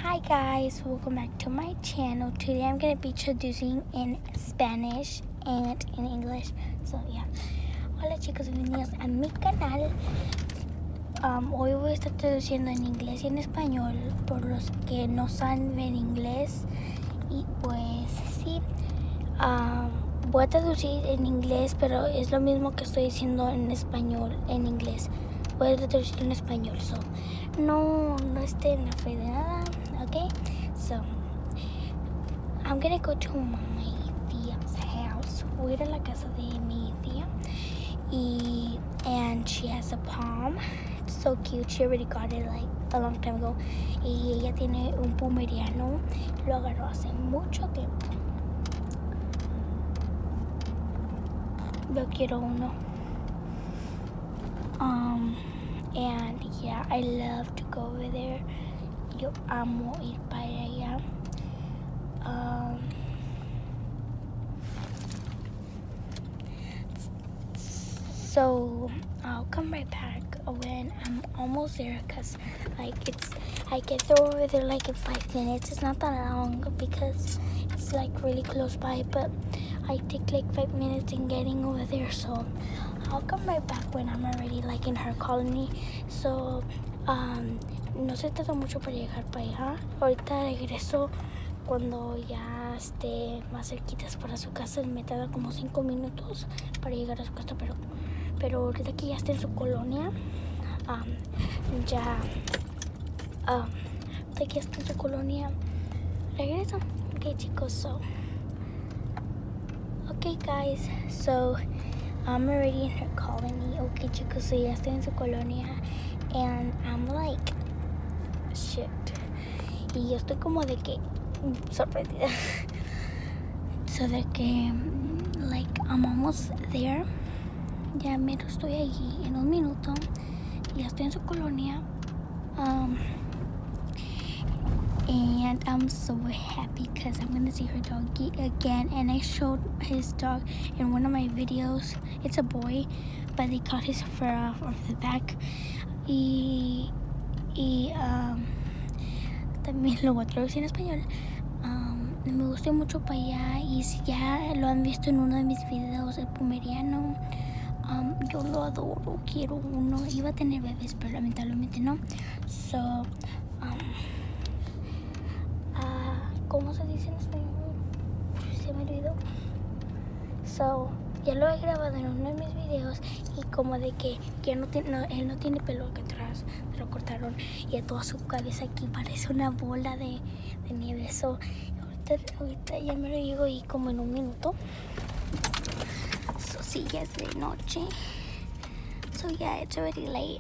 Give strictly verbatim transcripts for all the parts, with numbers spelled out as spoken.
Hi guys, welcome back to my channel. Today I'm going to be introducing in Spanish and in English. So yeah. Hola chicos, bienvenidos a mi canal. Um, hoy voy a estar traduciendo en inglés y en español por los que no saben ver inglés. Y pues sí, um, voy a traducir en inglés, pero es lo mismo que estoy diciendo en español, en inglés. Voy a traducir en español, so no, no estén afraid de nada. Okay, so I'm gonna go to my tia's house. Voy a ir a la casa de mi tía, y and she has a palm. It's so cute. She already got it like a long time ago. Y ella tiene un pomeriano. Lo agarró hace mucho tiempo. Yo quiero uno. Um, and yeah, I love to go over there. Yo amo ir para allá. Um, so I'll come right back when I'm almost there, cause like it's I get there over there like in five minutes. It's not that long because it's like really close by, but I take like five minutes in getting over there. So I'll come right back when I'm already like in her colony. So um, no se trata mucho para llegar para allá. Ahorita regreso cuando ya esté más cerquitas para su casa. Me tarda como cinco minutos para llegar a su casa, pero pero ahorita que ya esté en su colonia, um, ya um, ahorita que ya esté en su colonia regreso. Okay chicos, so okay guys, so I'm already in her colony. Okay chicos, so ya estoy en su colonia and I'm like shit, y yo estoy como de que sorprendida. So de que like I'm almost there. Ya mero estoy allí en un minuto. Ya estoy en su colonia. Um, and I'm so happy because I'm gonna see her doggy again. And I showed his dog in one of my videos. It's a boy, but they cut his fur off of the back. Y, y um, también lo voy a traducir en español. Um, me gustó mucho para allá, y si ya lo han visto en uno de mis videos, el pomeriano, um, yo lo adoro, quiero uno. Iba a tener bebés, pero lamentablemente no. So, um, uh, ¿cómo se dice en español? Se me olvidó. So, ya lo he grabado en uno de mis videos, y como de que ya no tiene, no, él no tiene pelo aquí atrás, lo cortaron, y a toda su cabeza aquí parece una bola de, de nieve. So, ahorita, ahorita ya me lo llego y como en un minuto. So, sí, ya es de noche. So, yeah, it's already late.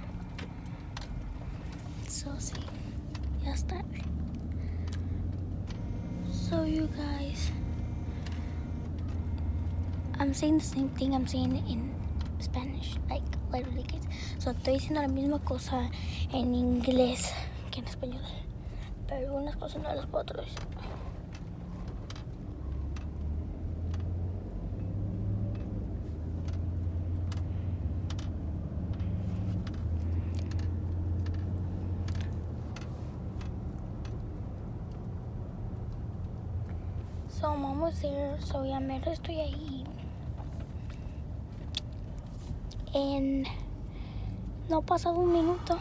So, sí, ya está. So, you guys, I'm saying the same thing I'm saying in Spanish, like literally, guys. So estoy diciendo la misma cosa en inglés que en español, pero algunas cosas no las puedo traducir. So I'm almost there. So ya mero estoy ahí. En no ha pasado un minuto.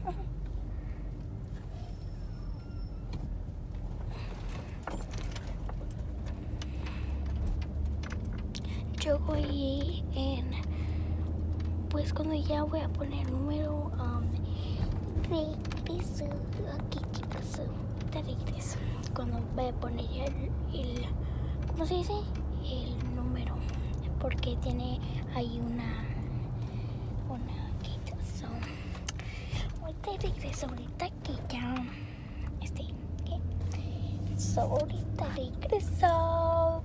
Yo voy en, pues cuando ya voy a poner número, um, regreso. Aquí chicos, te regreso. Cuando voy a poner ya el, el, ¿cómo se dice? El número, porque tiene ahí una una quita. So, ahorita regreso, ahorita que ya este, ¿qué? So, ahorita regreso.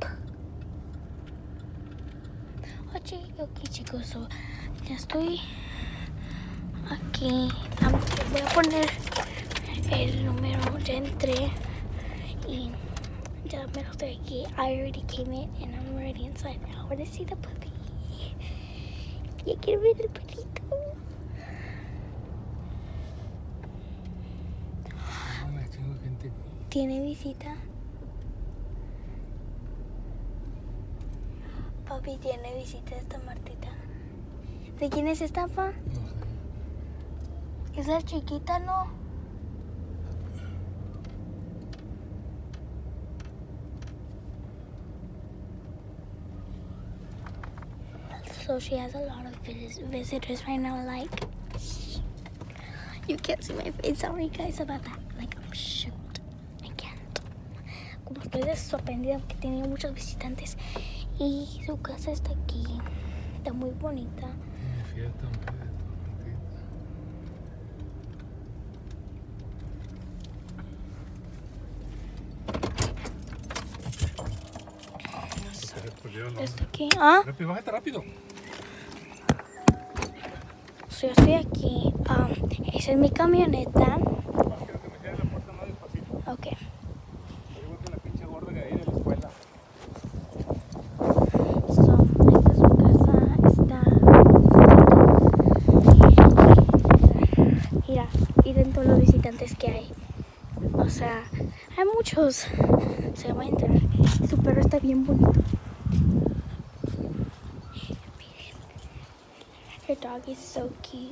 Oye, ok chicos, so, ya estoy aquí. Voy a poner el número, ya entré y ya me lo estoy aquí. I already came in and I'm already inside. I want to see the puppy. Ya quiero ver el perrito. ¿Tiene visita? Papi, ¿tiene visita esta Martita? ¿De quién es esta, pa? No sé. Es la chiquita, ¿no? So she has a lot of vis visitors right now, like, you can't see my face, sorry guys about that, like, I'm shocked, I can't. Como estoy sorprendida porque tenía muchos visitantes y su casa está aquí, está muy bonita. Tiene fiesta, mujer. Está aquí, ¿ah? Rápido, bájate rápido. So, yo estoy aquí, um, esa es mi camioneta. Quiero que me cierre la puerta más despacito. Ok. Igual que la pinche gorda que hay de la escuela. So, esta es su casa, está... Mira, miren todos los visitantes que hay. O sea, hay muchos. Se va a entrar. Su perro está bien bonito. Her dog is so cute.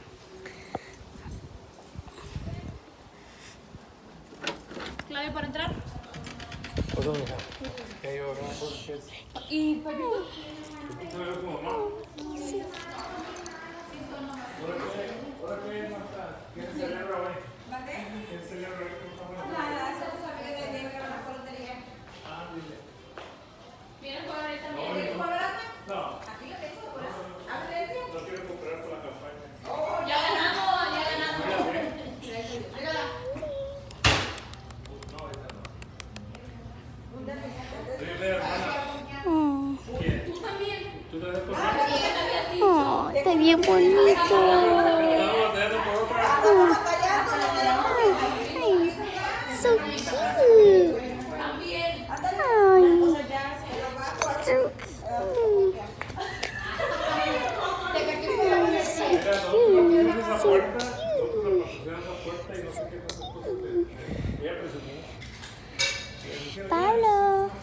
¿Clave para entrar? Pues no, mira. Ya llevo gran cosa que es. ¿Y papito? ¿Tú ves tu mamá? Sí. Ahora que viene Marta, ¿quién celebra hoy? ¿Quién celebra hoy? Nada, somos amigas de Diego de la portería. Ah, dile. ¿Vienes a jugar ahí también? No, ¿Quieres no. jugar ahora? No, Aquí lo tengo, por eso. ¿Abre dentro? no quiero comprar por la campaña. Oh, ya ganamos, ya ganamos. Mira, ve. Mírala. No, esta no. Oye, ve, hermana. Oh, ¿Quién? Tú también. ¿Tú te das por qué? oh, está bien bonito. Estamos batallando por otra. Ay, so cute. También. Ay, so cute. De que aquí So Mira, cute. esa So puerta, cute. nosotros la pusieron esa puerta y no sé qué tantas cosas de... Ella presumía. Pablo.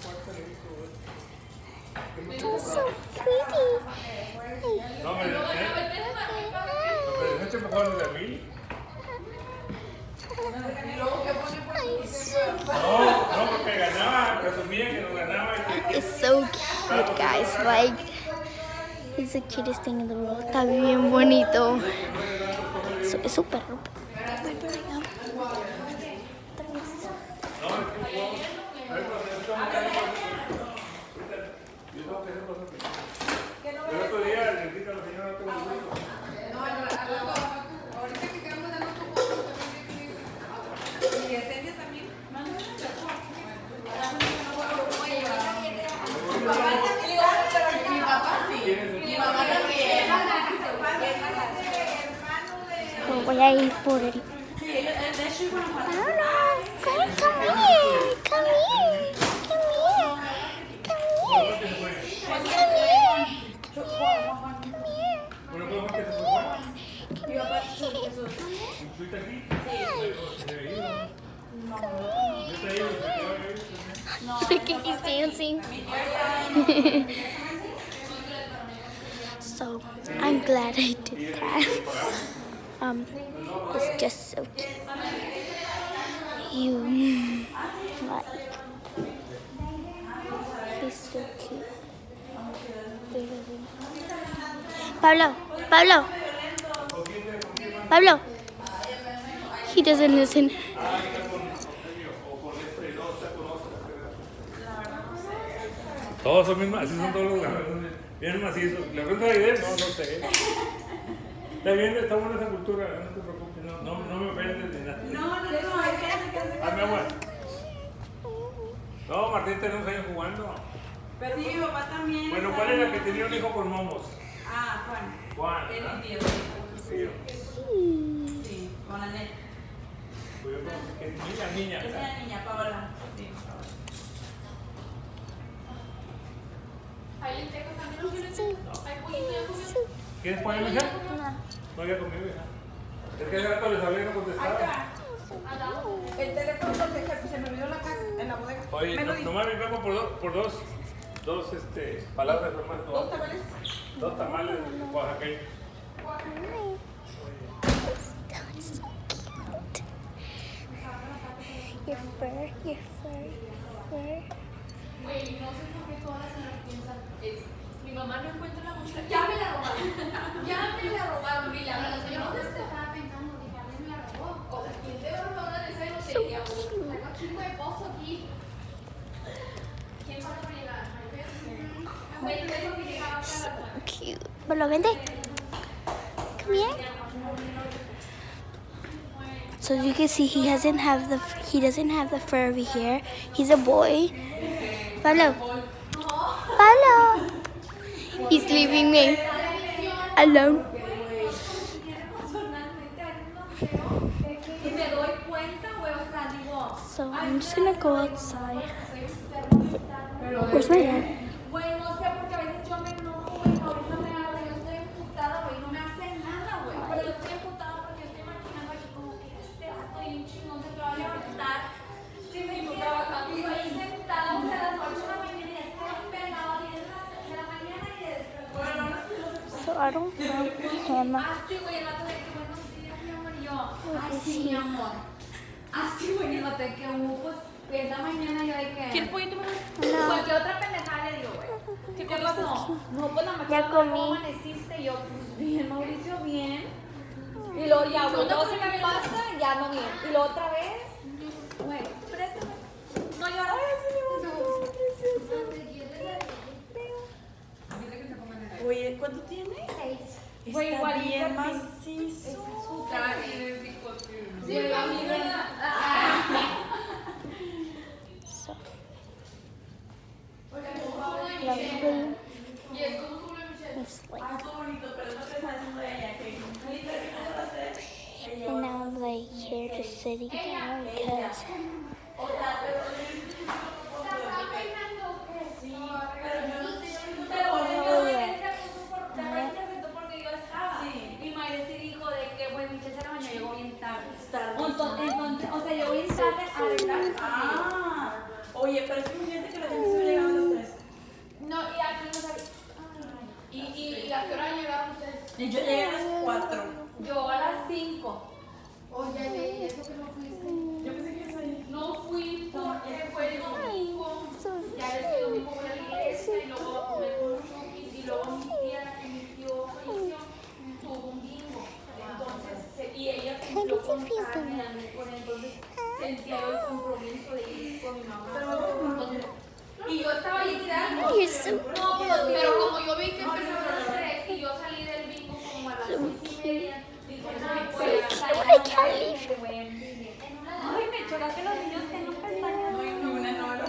You're so pretty. No, me dejé. Me dejaste mejor de mí. Ay, so No, no, porque ganaba, presumía que no ganaba. Y que- It's so cute, guys. Like, it's the cutest thing in the world. Está bien bonito. So, es su perro. Ven para allá. Otra vez. El otro día le dije a la señora que no tengo gusto. ahorita que quedamos dando tu poco, también. Y Yesenia también. Mándame una chapa. Mi papá también sabe, pero mi papá sí. Mi mamá también. Oh, voy a ir por él. Pablo, come, come here. Come here. Come here. Come here. Come here. Come here. Bueno, pues, ¿qué se fue? Mi papá sí. ¿Fuiste aquí? Look at he's dancing. So I'm glad I did that. Um, it's just so cute. You like he's so cute. Pablo, Pablo, Pablo. He doesn't listen. Todos son mismos, así son todos los ganadores. Bien macizos. ¿Le pregunto a Aide? No, no sé. Está bien, está buena esa cultura, no te preocupes, no, no, no me ofendes ni nada. No, no, no, hay que hacer. Ah, mi amor. No, Martín tenemos años jugando. Pero sí, mi papá también. Bueno, ¿cuál era el que tenía un hijo con momos? Ah, Juan. Juan. Es ¿verdad? mi tío. Sí. Sí, con la neta. Pues yo como que niña, niña. Es ¿verdad? una niña, Paola. Sí, Paola. ¿Hay lentejas también? ¿No quieres? ¿Hay pollito ya comido? ¿Quieres poner hija? No había comido, hija. Es que hace rato les hablé y no contestaba. El teléfono de jefe se me Oye, no, nomás me vengo por, do, por dos, dos este, palabras nomás. ¿Dos tamales? Dos tamales oaxaqueños. So cute. Your fur, your fur, your fur. Güey, no sé por qué todas las señoras piensan es, mi mamá no encuentra la mochila, ya me la robaron, ya me la robaron, y la verdad, yo no te estaba pensando, dije, alguien me la robó, o sea, ¿quién te va a robar una de esas botellas? Tengo un chingo de pozo aquí. ¿Quién va a llegar? Güey, tengo que llegar a So la cute. Pero vente. Come here. So as you can see, he doesn't have the he doesn't have the fur over here. He's a boy. Follow. Follow. He's leaving me alone. me doy cuenta, güey, o sea, digo, So I'm just gonna go outside. Where's my dad? güey, no sé, porque a veces yo me enojo, güey, ahorita me habla, yo estoy emputada, güey, no me hace nada, güey, pero yo estoy emputada porque yo estoy imaginando aquí como que este vato y un chingón se te va a levantar, si me estoy trabajando, y yo ahí sentada, o sea, a las ocho de la mañana y estoy pelado, a diez de la mañana y después, bueno, no sé, So I don't know him. así, güey, el vato de que buenos días, mi amor, y yo, What is así, mi he? amor, así, güey, y el vato de que hubo, pues, esa mañana yo de que... ¿Quieres poquito más? No. Cualquier otra pendejada le digo, güey. ¿Qué te pasó? No, pues nada más Ya que comí. ¿cómo amaneciste? Y yo, pues bien, Mauricio, bien. Y luego ya, güey, todo se me pasa, ya no bien. Y luego otra vez, güey, préstame. No llora. Ay, sí, mi amor, precioso. Oye, ¿cuánto tiene? Güey, Está igualito bien a ti. macizo. Sí, a mí me da... So lovely. Miss Lake. And now I'm like here just sitting down because Pero ella se puso por tarde y se afectó porque yo estaba. Y Mayre sí dijo de que, güey, Michelle se la bañó, llegó bien tarde. Entonces, entonces, o sea, llegó bien tarde a arreglar. Ah, oye, pero es que imagínate que la gente se llegaba a las tres. No, y aquí no sabía. ¿Y, y a qué hora llegaron ustedes? Y yo llegué a las cuatro. Yo a las cinco. Oye, ¿y eso que no fuiste? Yo pensé que ibas a ir. No fui porque fue el domingo. Ya ves que el domingo voy a la iglesia y luego voy a comer con los cookies. Y luego mi tía, mi tío Fabricio, tuvo un bingo. Entonces, se- y ella cumplió con carne, con entonces sentía yo el compromiso de ir con mi mamá. Entonces, y yo estaba ahí tirando. You're so No, pero, pero como yo vi que empezaron a las tres y yo salí del bingo como a las seis y media, dije, no, pues, I can't leave. ay, me choca que los niños tengan pestañas. No, no, una no, no.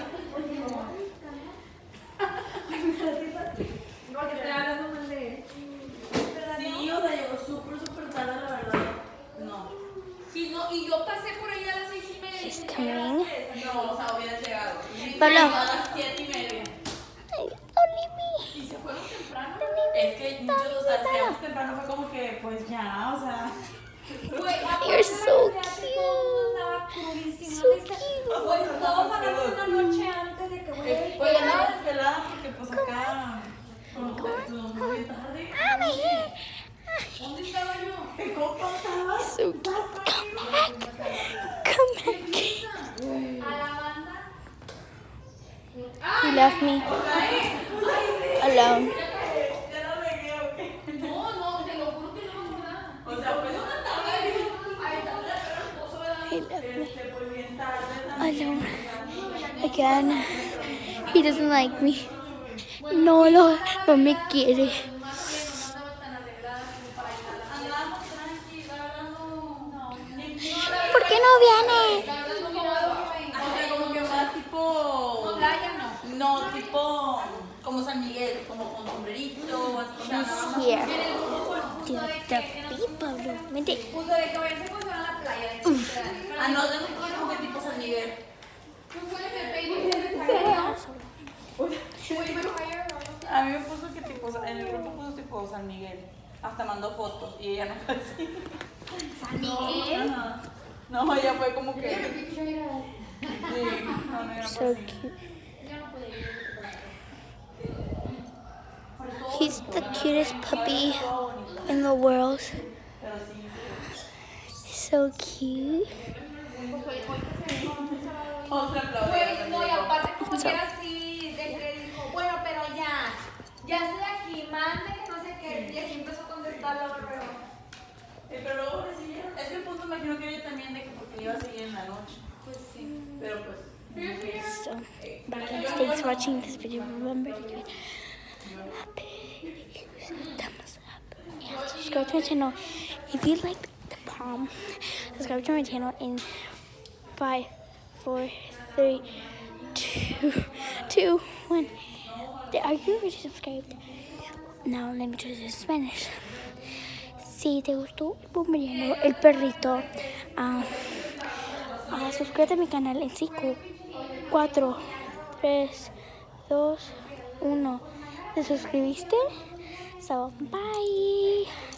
Porque estoy hablando mal de él. Sí, o sea, llegó súper, súper tarde, la verdad. No. Sí, no, y yo pasé por ahí a las seis y media. She's y coming. No, o sea, hubieras llegado. Pablo. Llegó a las siete y media. Only me. Y se fueron temprano. Es que muchos, o sea, llegamos temprano, fue como que, pues ya, o sea. Güey, aparte You're de so la clase, cute. todo andaba crudísimo. So ¿viste? cute. Pues todos hablamos una noche antes de que güey. Pues andaba desvelada porque, pues acá. Con los nos muy tarde. Ah, my hair. ¿Dónde estaba yo? ¿Qué copa estabas? So cute. Come back. Come back. A la banda. He left me alone. Ya no regué, ¿o qué? No, no, te lo juro que no, ¿verdad? O sea, pues Ahí está el esposo, ¿verdad? He left me este, pues bien tarde también. alone again. He doesn't like me. No, no, no me quiere. Andábamos tranquilos, hablando. ¿Por qué no viene? La verdad no quiero algo, güey. O sea, como que más tipo. Playa no. No, tipo. Como San Miguel, como con sombrerito, así. O sea, nada más. Here. En el grupo puso Do de the que people do. Vente. puso de que vayan a conocer a la playa. de que- Ah, no, yo me como que tipo San Miguel. A mí me puso que tipo, en el grupo puso tipo San Miguel. Hasta mandó fotos y ella no fue así. San Miguel. No, no, ella fue como que. no, no era So fácil. cute. He's the cutest puppy in the world. Pero sí, So cute. otro aplauso. Güey, no, y aparte como que era así, de que dijo, bueno, pero ya, ya estoy aquí, mande que no sé qué, y así empezó a contestar luego, pero... Eh, pero luego recibieron, es que el punto me imagino que ella también de que porque iba a seguir en la noche. Pues sí. Pero pues, So, bye guys, thanks for watching this video. Remember to give it a big thumbs up and subscribe to my channel if you like the palm. Subscribe to my channel in five, four, three, two, two, one. Are you already subscribed? Now let me try this in Spanish. Si te gustó el bomberiano, el perrito, uh, uh, suscríbete a mi canal en cinco, cuatro, tres, dos, uno. ¿Te suscribiste? So, bye.